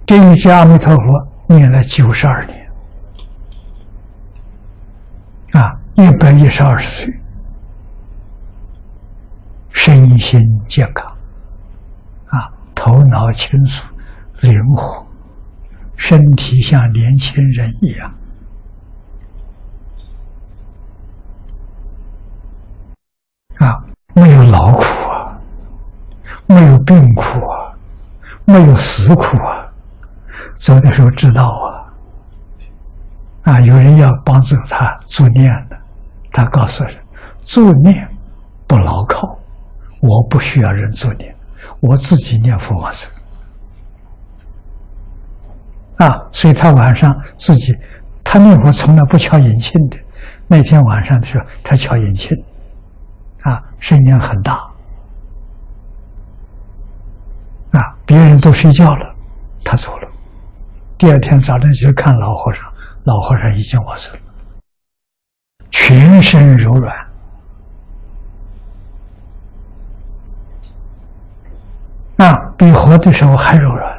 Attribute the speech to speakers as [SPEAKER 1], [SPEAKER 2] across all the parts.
[SPEAKER 1] 这一句阿弥陀佛念了92年，112岁，身心健康，头脑清楚，灵活，身体像年轻人一样。没有劳苦没有病苦没有死苦走的时候知道有人要帮助他助念的，他告诉人助念不牢靠，我不需要人助念，我自己念佛往生所以他晚上自己，他念佛从来不敲引磬的，那天晚上的时候他敲引磬声音很大别人都睡觉了，他走了。第二天早上去看老和尚，老和尚已经往生了，全身柔软比活的时候还柔软。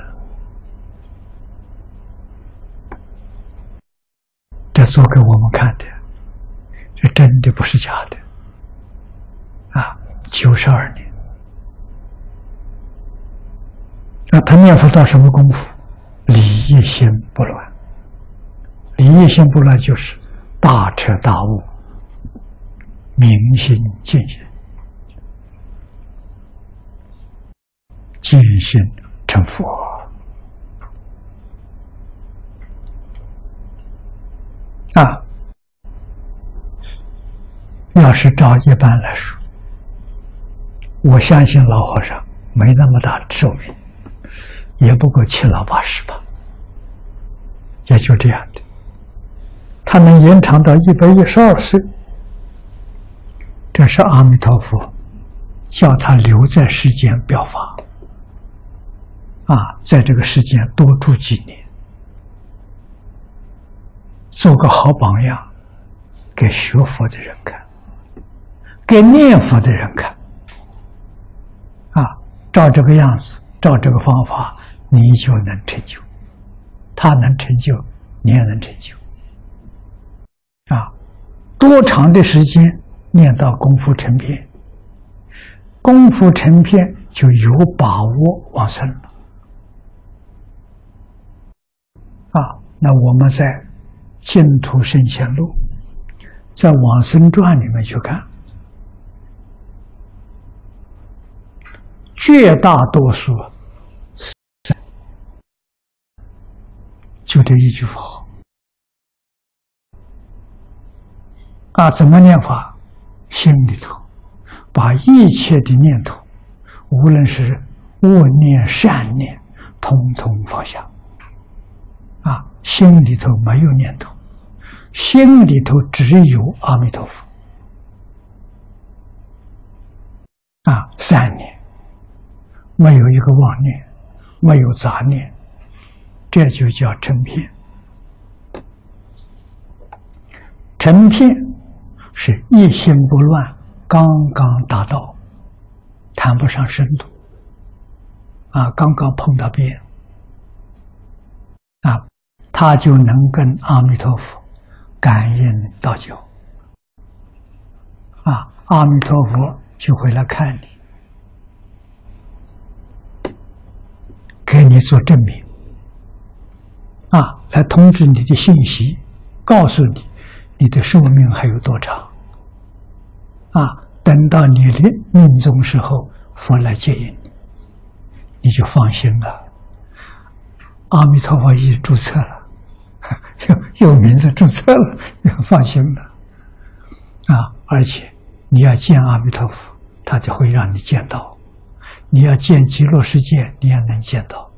[SPEAKER 1] 这做给我们看的，这真的不是假的92年。他念佛到什么功夫？理一心不乱。理一心不乱就是大彻大悟，明心见性，见性成佛。要是照一般来说，我相信老和尚没那么大寿命，也不过7老80吧，也就这样的。他能延长到112岁，这是阿弥陀佛叫他留在世间表法在这个世间多住几年，做个好榜样给学佛的人看，给念佛的人看照这个样子，照这个方法，你就能成就，他能成就，你也能成就多长的时间念到功夫成片，功夫成片就有把握往生了那我们在《净土圣贤录》在往生传里面去看，绝大多数就这一句佛怎么念法？心里头把一切的念头，无论是恶念善念，统统放下心里头没有念头，心里头只有阿弥陀佛善念，没有一个妄念，没有杂念，这就叫成片。成片是一心不乱，刚刚达到，谈不上深度刚刚碰到边他就能跟阿弥陀佛感应道交阿弥陀佛就会来看你，给你做证明来通知你的信息，告诉你你的寿命还有多长等到你的命终时候，佛来接引你就放心了，阿弥陀佛已注册了，有名字注册了，放心了而且你要见阿弥陀佛，他就会让你见到，你要见极乐世界，你也能见到